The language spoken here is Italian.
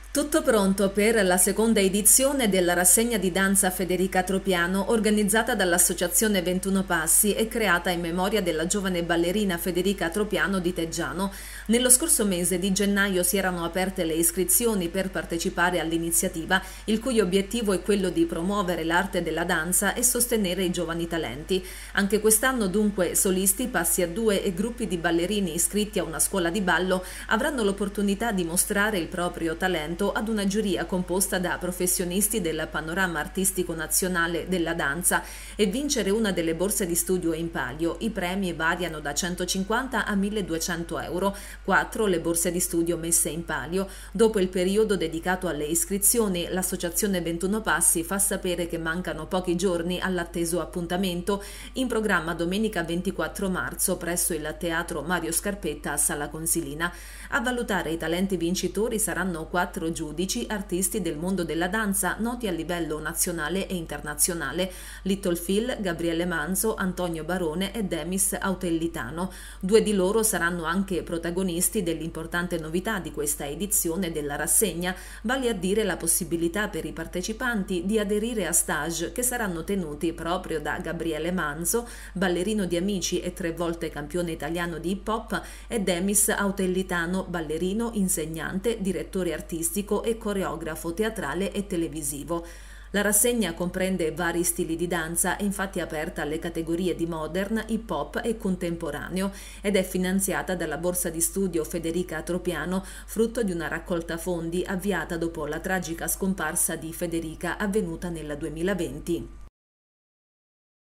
Tutto pronto per la seconda edizione della rassegna di danza Federica Tropiano organizzata dall'Associazione 21 Passi e creata in memoria della giovane ballerina Federica Tropiano di Teggiano. Nello scorso mese di gennaio si erano aperte le iscrizioni per partecipare all'iniziativa, il cui obiettivo è quello di promuovere l'arte della danza e sostenere i giovani talenti. Anche quest'anno dunque solisti, passi a due e gruppi di ballerini iscritti a una scuola di ballo avranno l'opportunità di mostrare il proprio talento ad una giuria composta da professionisti del panorama artistico nazionale della danza e vincere una delle borse di studio in palio. I premi variano da 150 a 1200 euro, 4 le borse di studio messe in palio. Dopo il periodo dedicato alle iscrizioni, l'Associazione 21 Passi fa sapere che mancano pochi giorni all'atteso appuntamento, in programma domenica 24 marzo presso il Teatro Mario Scarpetta a Sala Consilina. A valutare i talenti vincitori saranno 4 giudici, artisti del mondo della danza noti a livello nazionale e internazionale: Little Phil, Gabriele Manzo, Antonio Barone e Demis Autellitano. Due di loro saranno anche protagonisti dell'importante novità di questa edizione della rassegna, vale a dire la possibilità per i partecipanti di aderire a stage che saranno tenuti proprio da Gabriele Manzo, ballerino di Amici e 3 volte campione italiano di hip hop, e Demis Autellitano, ballerino, insegnante, direttore artistico e coreografo teatrale e televisivo. La rassegna comprende vari stili di danza, è infatti aperta alle categorie di modern, hip hop e contemporaneo ed è finanziata dalla borsa di studio Federica Tropiano, frutto di una raccolta fondi avviata dopo la tragica scomparsa di Federica avvenuta nel 2020.